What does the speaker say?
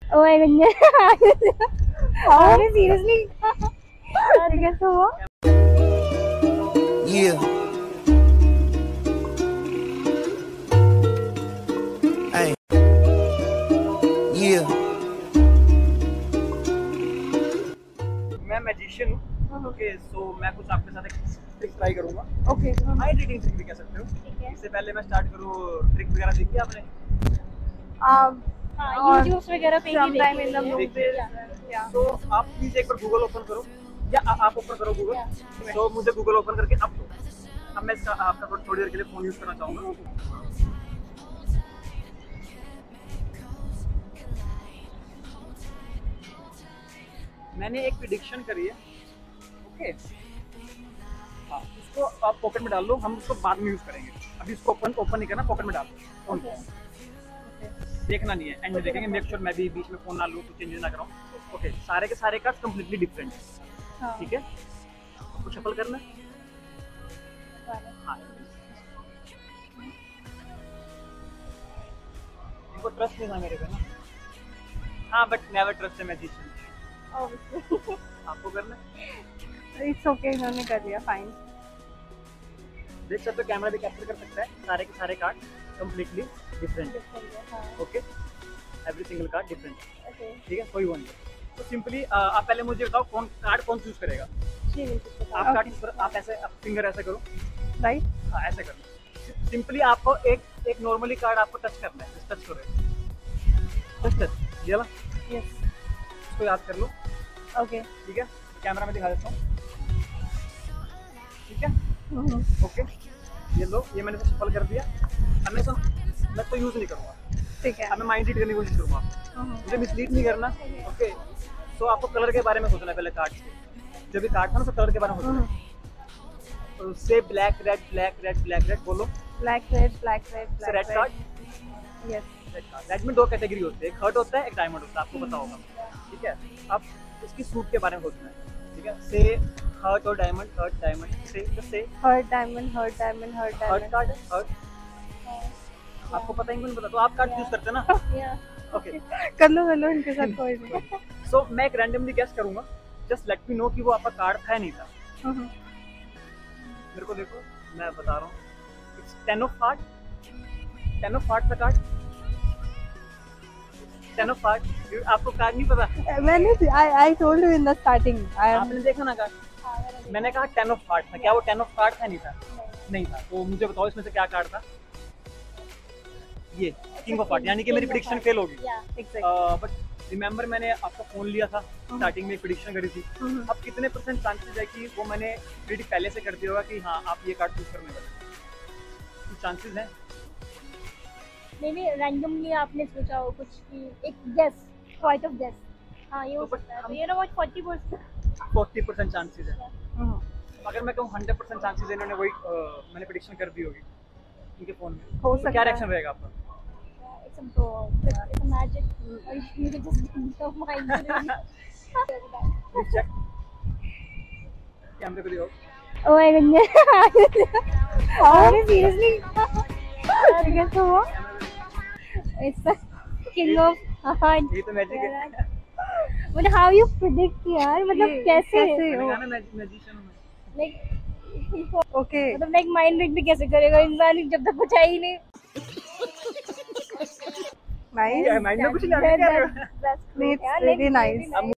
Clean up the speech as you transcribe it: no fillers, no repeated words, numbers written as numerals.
Oh my goodness. Oh, seriously? कैसे हुआ? Yeah. Hey. Yeah. मैं मैजिशियन हूँ। ओके, सो मैं कुछ आपके साथ एक ट्रिक ट्राई करूँगा। ओके। हाइट रीडिंग ट्रिक भी कह सकते हो। ठीक है। इससे पहले मैं स्टार्ट करूँ, ट्रिक वगैरह देखी आपने? यूट्यूब वगैरह पे ही Sometime in the देखी है। movies. Yeah. तो आप प्लीज एक बार गूगल ओपन करो, या आप ओपन करो गूगल। तो मुझे गूगल ओपन करके अब मैं इसका आपका थोड़ी देर के लिए फोन यूज करना चाहूँगा। मैंने एक प्रिडिक्शन करी है। ओके, हाँ, इसको आप पॉकेट में डाल लो, हम उसको बाद में यूज करेंगे। अभी इसको ओपन नहीं करना, पॉकेट में डाल लो फोन को। देखना नहीं है, एंड में देखेंगे। मेक श्योर मैं भी बीच में फोन ना लूँ, कुछ चेंजेस ना कराऊँ। ओके, सारे के सारे कार्ड्स कंप्लीटली डिफरेंट है। ठीक है, आपको शफल करना है। हाँ, इनको ट्रस्ट नहीं था मेरे पे ना। हाँ, but never trust a magician. आपको करना है। It's okay. इन्होंने कर लिया. Fine. देख सकते हो, कैमरा भी कैप्चर कर सकता है। सारे के सारे कार्ड कंप्लीटली डिफरेंट है। Okay, every single card different है। ठीक है, कोई वो नहीं। तो सिंपली आप पहले मुझे बताओ कार्ड कौन चूज करेगा। आप कार्ड आप ऐसे फिंगर ऐसे करो, Right. हाँ ऐसे करो। सिंपली आपको एक नॉर्मली कार्ड आपको टच करना है। टच करो, टच ये वाला। Yes. इसको याद कर लो। Okay. ठीक है, कैमरा में दिखा देता हूँ। ठीक है, ओके, ये लो, ये मैंने सफल कर दिया। अब मैं तो यूज नहीं करूँगा। ठीक है. अब मैं माइंड रीड करने की कोशिश करूँगा। मुझे मिसलीड नहीं करना। ओके, तो आपको कलर के बारे में सोचना है पहले। कार्ड के जो भी कार्ड था ना, तो कलर के बारे में सोचना है। तो say black red black red black red बोलो। Black red, black red, black red red. Card. Yes. Red में दो कैटेगरी होती है, एक हर्ट होता है, एक डायमंड होता है, आपको पता होगा। ठीक है, अब इसकी सूट के बारे में सोचना है। ठीक है, से हर्ट और diamond, heart diamond, say Hurt diamond, hurt diamond, hurt heart diamond. Card है, हर्ट। आपको पता है, पता, तो आप कार्ड चूज करते हैं ना। ओके, कर लो इनके साथ कोई नहीं. सो मैं एक रैंडमली गेस करूंगा। जस्ट लेट मी नो कि वो आपका कार्ड था या नहीं था। मेरे को देखो, मैं बता रहा हूँ। It's 10 of heart. 10 of heart था कार्ड। 10 ऑफ हार्ट। आपको कार्ड नहीं पता? मैंने I told you in the starting. आपने देखा ना कार्ड? मैंने कहा 10 ऑफ हार्ट था। क्या वो 10 ऑफ हार्ट था? नहीं था। नहीं था। तो मुझे बताओ इसमें से क्या कार्ड था? ये किंग ऑफ हार्ट, यानी कि मेरी प्रेडिक्शन फेल होगी। Exactly. बट रिमेंबर, मैंने आपका फोन लिया था, स्टार्टिंग में प्रेडिक्शन करी थी। अब कितने % चांसेस है कि वो मैंने प्रेडिक्ट पहले से कर दिया होगा कि हाँ आप ये कार्ड चूज करने वाले? कुछ चांसेस हैं? नहीं, रैंडमली आपने सोचा हो कुछ कि एक गेस, क्वाइट ऑफ गेस। हाँ, ये हो तो सकता है। तो ये ना 40%। 40% चांसेस है। अगर मैं कहूँ 100% चांसेस इन्होंने वही मैंने प्रेडिक्शन कर दी होगी इनके फोन में, हो तो सकता क्या है. रिएक्शन रहेगा आपका? It's a magic. You can just don't mind it. Please check कैमरे को दिखाओ। Oh my goodness. Oh, seriously? कैसे हुआ? It's the king of hearts. ये तो मैजिक है। But how you predict यार? मतलब कैसे? मैंने कहा ना मैजिशियन हूँ मैं। Like Okay. मतलब लाइक माइंड रीड भी कैसे करेगा इंसान जब तक कुछ है ही नहीं? Nice. माइंड में कुछ नहीं आ रहा है क्या? It's really nice.